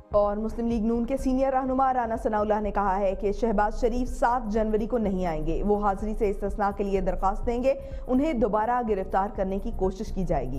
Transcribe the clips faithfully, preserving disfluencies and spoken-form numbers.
और मुस्लिम लीग नून के सीनियर रहनुमा राना सनाउल्लाह ने कहा है कि शहबाज शरीफ सात जनवरी को नहीं आएंगे। वो हाजिरी से इस्तिस्ना के लिए दरख्वास्त देंगे। उन्हें दोबारा गिरफ्तार करने की कोशिश की जाएगी।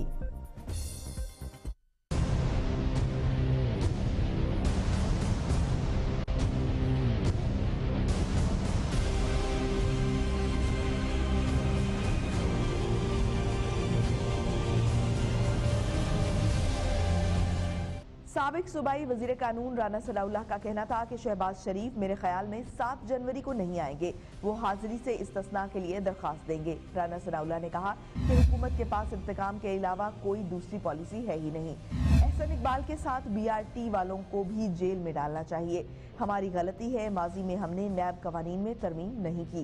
साबिक सूबाई वजीर कानून राना सनाउल्लाह का कहना था कि शहबाज शरीफ मेरे ख्याल में सात जनवरी को नहीं आएंगे। वो हाजिरी से इस्तिस्ना के लिए दरख्वास्त देंगे। राना सनाउल्लाह ने कहा कि हुकूमत के पास इंतकाम के अलावा कोई दूसरी पॉलिसी है ही नहीं। एहसन इकबाल के साथ बी आर टी वालों को भी जेल में डालना चाहिए। हमारी गलती है, माजी में हमने नैब कवानीन में तरमीम नहीं की।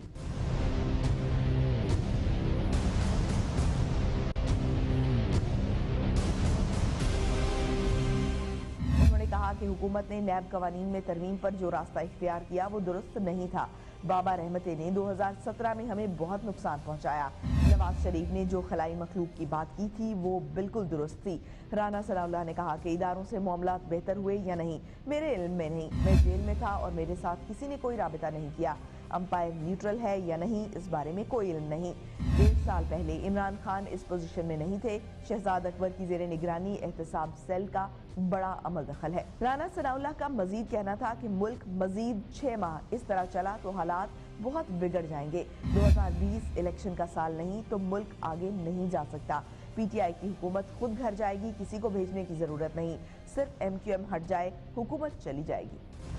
कहा कि हुकूमत ने नैब कवानीन में तरमीम पर जो रास्ता इख्तियार किया वो दुरुस्त नहीं था। बाबा रहमते ने दो हज़ार सत्रह में हमें बहुत नुकसान पहुंचाया। नवाज शरीफ ने जो खलाई मखलूक की बात की थी वो बिल्कुल दुरुस्त थी। राना सनाउल्लाह ने कहा कि इदारों से मामलात बेहतर हुए या नहीं मेरे इल्म में नहीं। मैं जेल में था और मेरे साथ किसी ने कोई राबिता नहीं किया। अंपायर न्यूट्रल है या नहीं इस बारे में कोई इल्म नहीं। डेढ़ साल पहले इमरान खान इस पोजीशन में नहीं थे। शहजाद अकबर की जेरे निगरानी एहतसाब सेल का बड़ा अमल दखल है। राना सनाउल्लाह का मजीद कहना था कि मुल्क मजीद छह माह इस तरह चला तो हालात बहुत बिगड़ जाएंगे। दो हज़ार बीस इलेक्शन का साल नहीं तो मुल्क आगे नहीं जा सकता। पी टी आई की हुकूमत खुद घर जाएगी, किसी को भेजने की जरूरत नहीं। सिर्फ एम क्यू एम हट जाए, हुकूमत चली जाएगी।